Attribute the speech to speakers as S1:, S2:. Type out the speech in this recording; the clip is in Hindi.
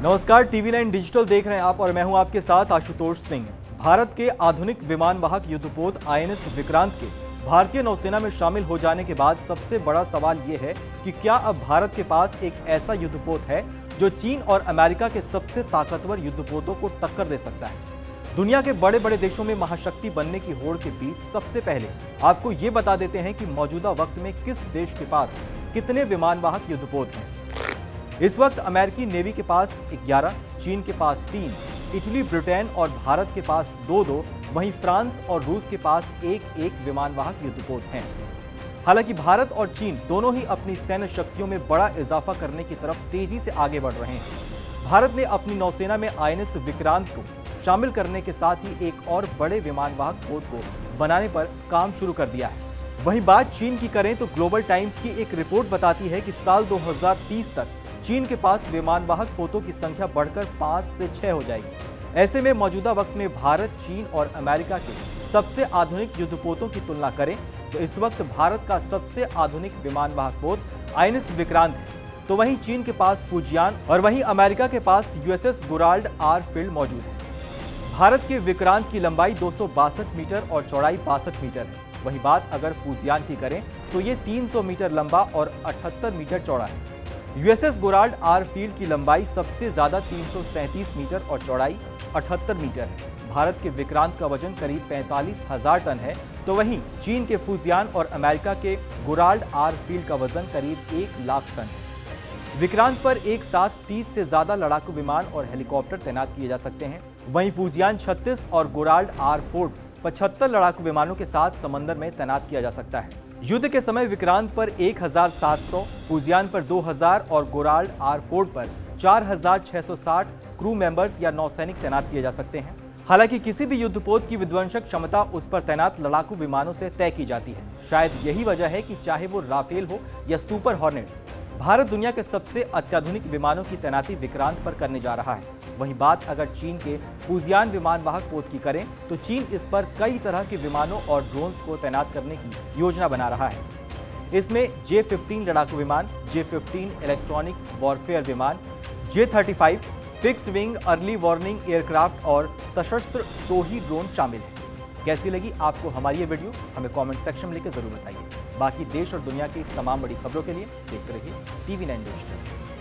S1: नमस्कार, टीवी9 डिजिटल देख रहे हैं आप और मैं हूं आपके साथ आशुतोष सिंह। भारत के आधुनिक विमान वाहक युद्धपोत आईएनएस विक्रांत के भारतीय नौसेना में शामिल हो जाने के बाद सबसे बड़ा सवाल यह है कि क्या अब भारत के पास एक ऐसा युद्धपोत है जो चीन और अमेरिका के सबसे ताकतवर युद्धपोतों को टक्कर दे सकता है। दुनिया के बड़े बड़े देशों में महाशक्ति बनने की होड़ के बीच सबसे पहले आपको ये बता देते हैं कि मौजूदा वक्त में किस देश के पास कितने विमान वाहक युद्धपोत हैं। इस वक्त अमेरिकी नेवी के पास 11, चीन के पास 3, इटली, ब्रिटेन और भारत के पास 2-2, वहीं फ्रांस और रूस के पास 1-1 विमान वाहक युद्धपोत हैं। हालांकि भारत और चीन दोनों ही अपनी सैन्य शक्तियों में बड़ा इजाफा करने की तरफ तेजी से आगे बढ़ रहे हैं। भारत ने अपनी नौसेना में आईएनएस विक्रांत को शामिल करने के साथ ही एक और बड़े विमान वाहक पोत को बनाने पर काम शुरू कर दिया है। वहीं बात चीन की करें तो ग्लोबल टाइम्स की एक रिपोर्ट बताती है कि साल 2030 तक चीन के पास विमान वाहक पोतों की संख्या बढ़कर 5 से 6 हो जाएगी। ऐसे में मौजूदा वक्त में भारत, चीन और अमेरिका के सबसे आधुनिक युद्धपोतों की तुलना करें तो इस वक्त भारत का सबसे आधुनिक विमान वाहक पोत आईएनएस विक्रांत है, तो वहीं चीन के पास फुजियान और वहीं अमेरिका के पास यूएसएस गोराल्ड आर फील्ड मौजूद है। भारत के विक्रांत की लंबाई 262 मीटर और चौड़ाई 62 मीटर है। वहीं बात अगर फुजियान की करें तो ये 300 मीटर लंबा और 78 मीटर चौड़ा है। यूएसएस गोराल्ड आर फील्ड की लंबाई सबसे ज्यादा 337 मीटर और चौड़ाई 78 मीटर है। भारत के विक्रांत का वजन करीब 45,000 टन है, तो वहीं चीन के फुजियान और अमेरिका के गोराल्ड आर फील्ड का वजन करीब 1 लाख टन है। विक्रांत पर एक साथ 30 से ज्यादा लड़ाकू विमान और हेलीकॉप्टर तैनात किए जा सकते हैं। वहीं फुजियान 36 और गोराल्ड आर फोर्ड 75 लड़ाकू विमानों के साथ समंदर में तैनात किया जा सकता है। युद्ध के समय विक्रांत पर 1700, फुजियान पर 2000 और गोराल्ड आर फोर्ड पर 4660 क्रू मेंबर्स या नौसैनिक तैनात किए जा सकते हैं। हालांकि किसी भी युद्धपोत की विध्वंसक क्षमता उस पर तैनात लड़ाकू विमानों से तय की जाती है। शायद यही वजह है कि चाहे वो राफेल हो या सुपर हॉर्नेट, भारत दुनिया के सबसे अत्याधुनिक विमानों की तैनाती विक्रांत पर करने जा रहा है। वहीं बात अगर चीन के फुजियान विमान वाहक पोत की करें तो चीन इस पर कई तरह के विमानों और ड्रोन्स को तैनात करने की योजना बना रहा है। इसमें J-15 लड़ाकू विमान, J-15 इलेक्ट्रॉनिक वॉरफेयर विमान, J-35 fixed wing early warning aircraft और सशस्त्र टोही ड्रोन शामिल है। कैसी लगी आपको हमारी ये वीडियो, हमें कमेंट सेक्शन में लिखकर जरूर बताइए। बाकी देश और दुनिया की तमाम बड़ी खबरों के लिए देखते रहिए टीवी9 डिजिटल।